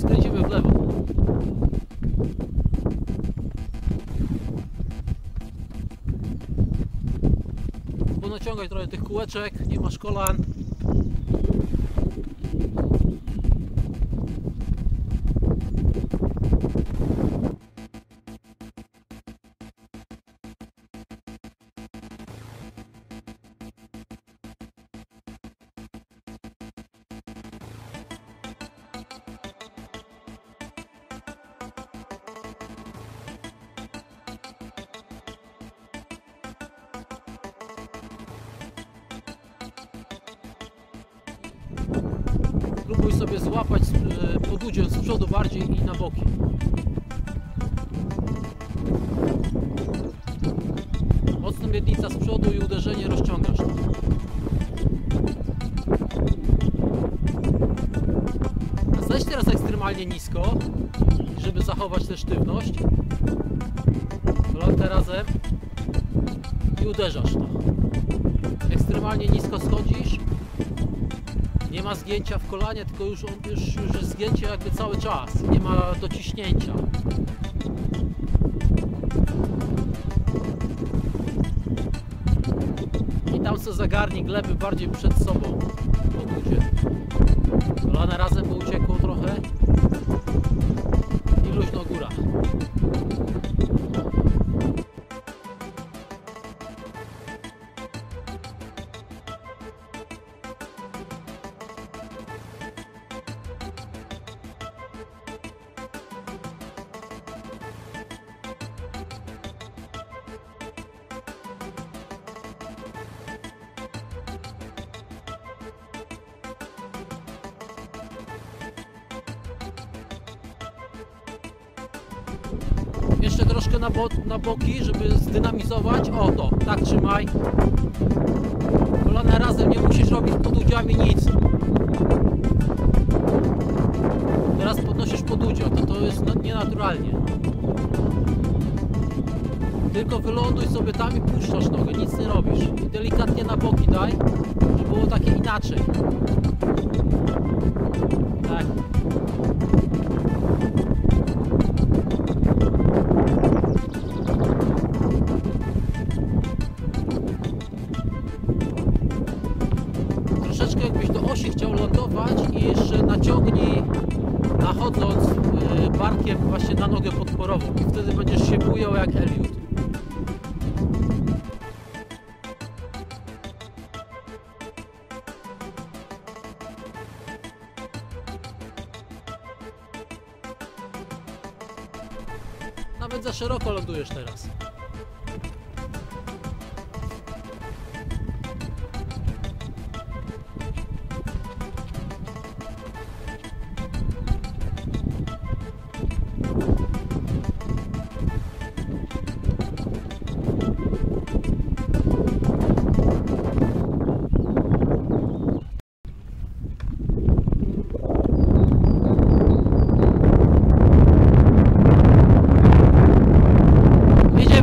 skręcimy w lewo. Ponaciągaj trochę tych kółeczek, nie masz kolan. Spróbuj sobie złapać podudzie z przodu bardziej i na boki. Mocno miednica z przodu i uderzenie rozciągasz. Zejdź teraz ekstremalnie nisko, żeby zachować tę sztywność. Kolana razem i uderzasz to. Ekstremalnie nisko schodzisz. Nie ma zgięcia w kolanie, tylko już jest zgięcie jakby cały czas. Nie ma dociśnięcia. I tam sobie zagarnij gleby bardziej przed sobą. Podudzie. Kolana razem, bo uciekło trochę. I luźno góra. Jeszcze troszkę na boki, żeby zdynamizować. O to, tak trzymaj. Kolana razem, nie musisz robić pod udziałami nic. Teraz podnosisz pod udział, to jest nienaturalnie. Tylko wyląduj sobie tam i puszczasz nogę, nic nie robisz. I delikatnie na boki daj, żeby było takie inaczej. Tak. Troszeczkę jakbyś do osi chciał lądować i jeszcze naciągnij, nachodząc barkiem właśnie na nogę podporową i wtedy będziesz się bujał jak Elliot. Nawet za szeroko lądujesz teraz. Jedziemy.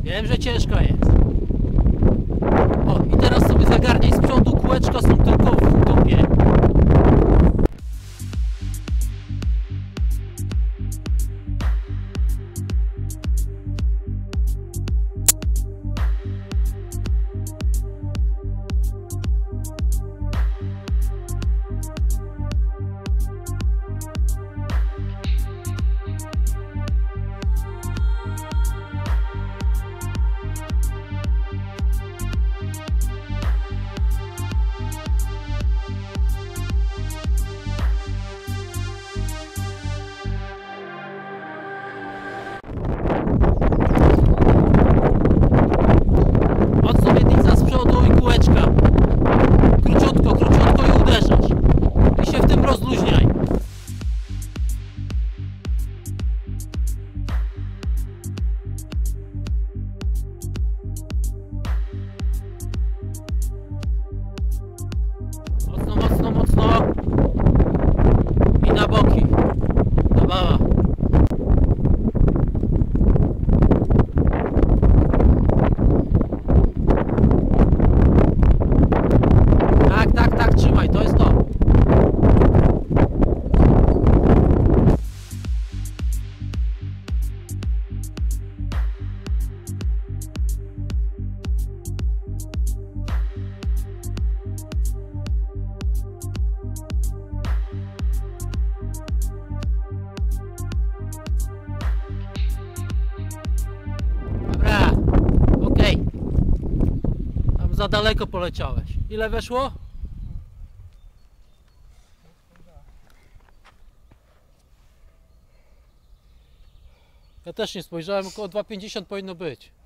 Wiem, że ciężka jest. O, i teraz sobie zagarnij z przodu, kółeczka są tylko w dupie. Mocno miednica z przodu i kółeczka. Króciutko, króciutko i uderzasz. I się w tym rozluźniaj. Mocno, mocno, mocno. I na boki. Zabawa. Tak, tak, tak, trzymaj, to jest to. Dobra, okej. Tam za daleko poleciałeś. Ile weszło? Ja też nie spojrzałem, około 2,50 powinno być.